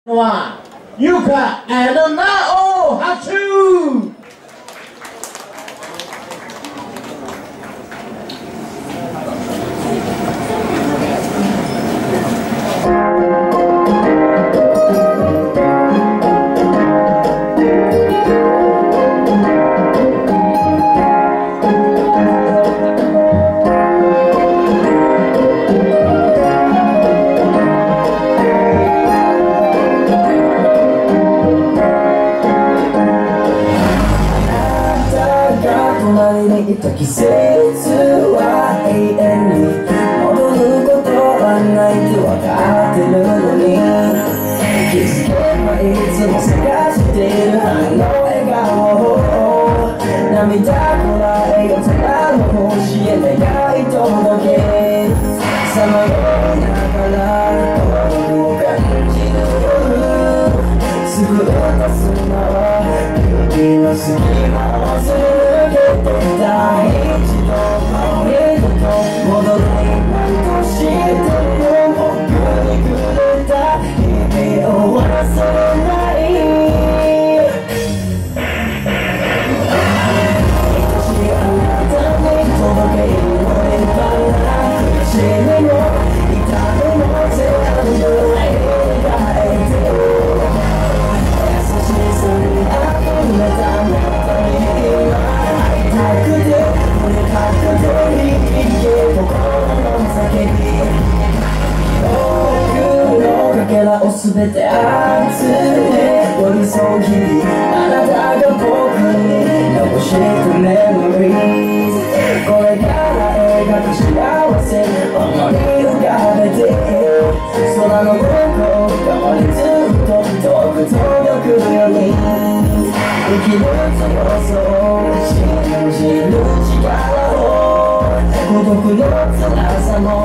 はゆか&なおはちゅう。 季節は永遠に戻ることはないと分かってるのに気づけばいつも探してるあの笑顔を涙こらえよ空の星へ願い届けさまよいながら遠く感じる夜すぐた砂は指の隙間をすり抜けてた一度も二度と戻れないと知っても僕にくれた日々を忘れない愛しいあなたに届けようればな苦しみも痛みも全部描いて優しさに溢れたものに今会いたくてをすべて集め寄り添う日々あなたが僕に残してメモリーズこれから描く幸せ思い浮かべて空の向こう側にずっと遠く届くように生きる強さを信じる力を孤独の辛さも